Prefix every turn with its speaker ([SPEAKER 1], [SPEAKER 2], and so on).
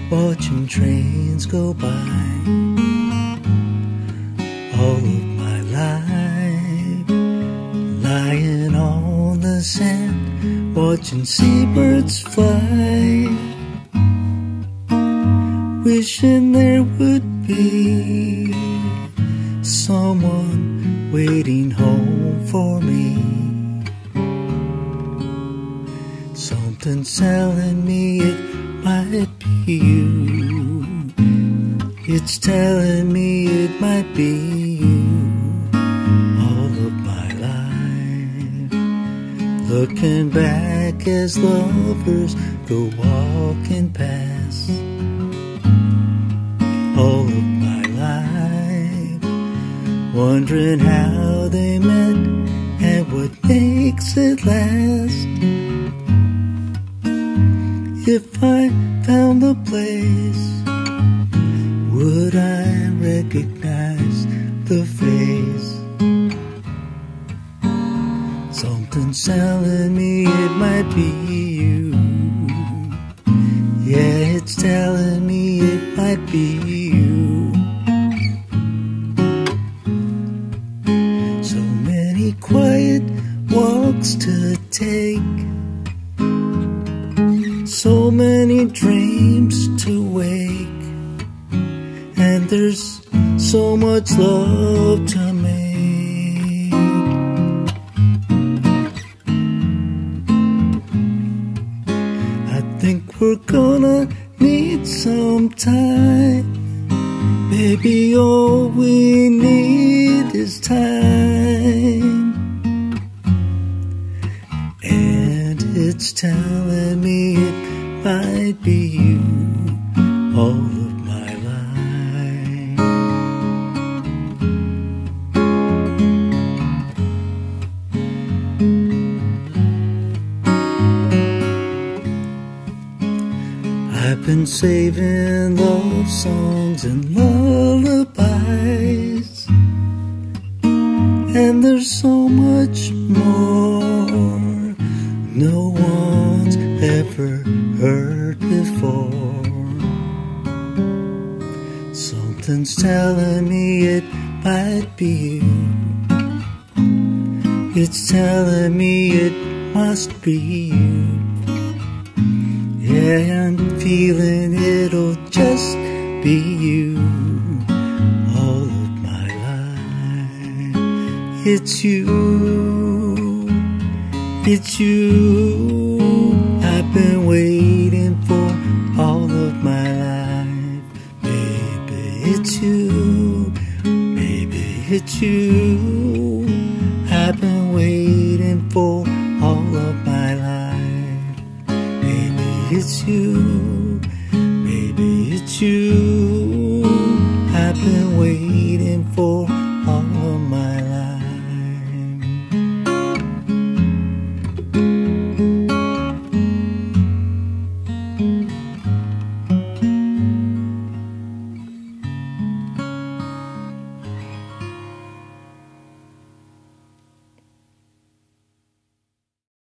[SPEAKER 1] watching trains go by. All of my life, lying on the sand, watching seabirds fly, wishing there would be someone waiting home for me. Something's telling me it might be you. It's telling me it might be you. All of my life, looking back as lovers go walking past. All of my life, wondering how they met and what makes it last. If I found the place, would I recognize the face? Something's telling me it might be you. Yeah, it's telling me it might be you. So many quiet walks to take, so many dreams to wake, and there's so much love to make. I think we're gonna need some time. Baby, all we need is time. And it's telling me it might be you. All of my life. I've been saving love songs and lullabies, and there's so much more no one's ever heard before. Something's telling me it might be you. It's telling me it must be you. Yeah, I'm feeling it'll just be you. All of my life, it's you. It's you I've been waiting for all of my life. Baby, it's you. Baby, it's you I've been waiting for all of my life. Baby, it's you. Baby, it's you I've been waiting for